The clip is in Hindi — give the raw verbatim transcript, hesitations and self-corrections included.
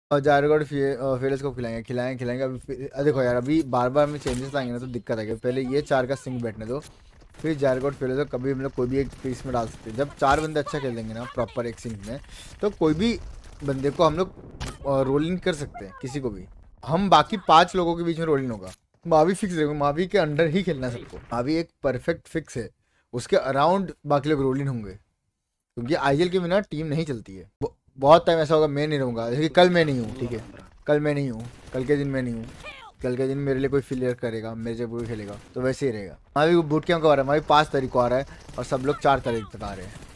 और जारगोड फेलिस को खिलाएंगे खिलाएंगे खिलाएंगे अभी फिर- अ, देखो यार अभी बार बार में चेंजेस लाएंगे ना तो दिक्कत आएगी। पहले ये चार का सिंक बैठने दो, फिर जारगोड फेलिस को कभी हम लोग कोई भी एक पीस में डाल सकते हैं। जब चार बंदे अच्छा खेल देंगे ना प्रॉपर एक सिंक में, तो कोई भी बंदे को हम लोग रोलिंग कर सकते हैं, किसी को भी। हम बाकी पांच लोगों के बीच में रोलिंग होगा। मावी फिक्स देखो, मावी के अंडर ही खेलना है सबको। मावी एक परफेक्ट फिक्स है, उसके अराउंड बाकी लोग रोलिंग होंगे, क्योंकि आईएल के बिना टीम नहीं चलती है। ब- बहुत टाइम ऐसा होगा मैं नहीं रहूंगा, जैसे कि कल मैं नहीं हूँ, ठीक है, कल मैं नहीं हूँ, कल के दिन मैं नहीं हूँ, कल के दिन मेरे लिए कोई प्लेयर करेगा, मेरे से कोई खेलेगा, तो वैसे ही रहेगा। अभी बूट कैंप का आ रहा है, हमारी पाँच तारीख को आ रहा है और सब लोग चार तारीख तक आ रहे हैं।